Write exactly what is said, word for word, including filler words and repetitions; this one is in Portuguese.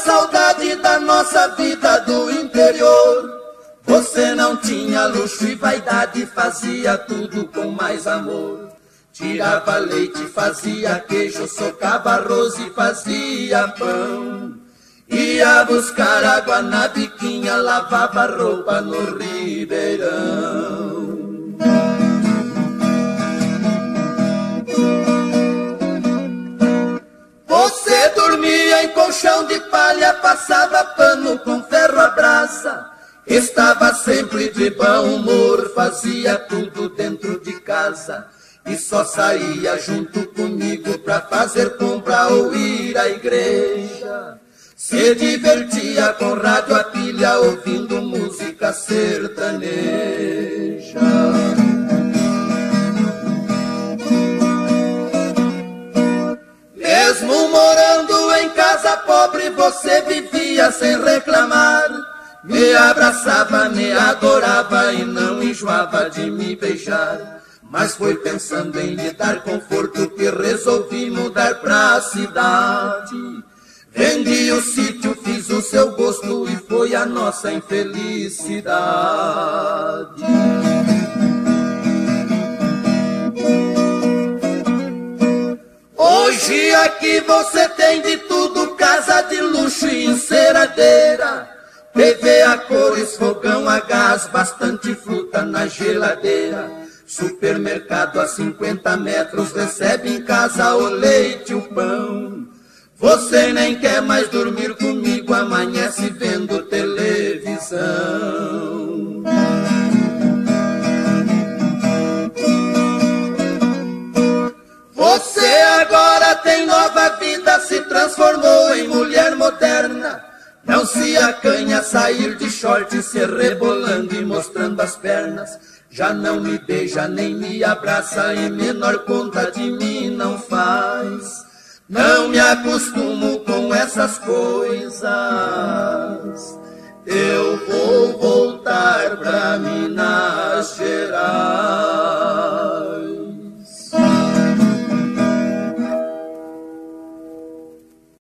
saudade da nossa vida do interior. Você não tinha luxo e vaidade, fazia tudo com mais amor. Tirava leite, fazia queijo, socava arroz e fazia pão. Ia buscar água na biquinha, lavava roupa no ribeirão. Você dormia em colchão de palha, passava pano com ferro à brasa. Estava sempre de bom humor, fazia tudo dentro de casa. E só saía junto comigo pra fazer compra ou ir à igreja. Se divertia com rádio a pilha, ouvindo música sertaneja. Mesmo morando em casa pobre, você vivia sem reclamar. Me abraçava, me adorava e não enjoava de me beijar. Mas foi pensando em lhe dar conforto que resolvi mudar pra cidade. Vendi o sítio, fiz o seu gosto e foi a nossa infelicidade. Hoje aqui você tem de tudo, casa de luxo e enceradeira, T V a cores, fogão a gás, bastante fruta na geladeira. Supermercado a cinquenta metros, recebe em casa o leite e o pão. Você nem quer mais dormir comigo, amanhece vendo televisão. Você agora tem nova vida, se transformou em mulher moderna. Não se acanha sair de short, se rebolando e mostrando as pernas. Já não me beija nem me abraça, e menor conta de mim não faz. Não me acostumo com essas coisas, eu vou voltar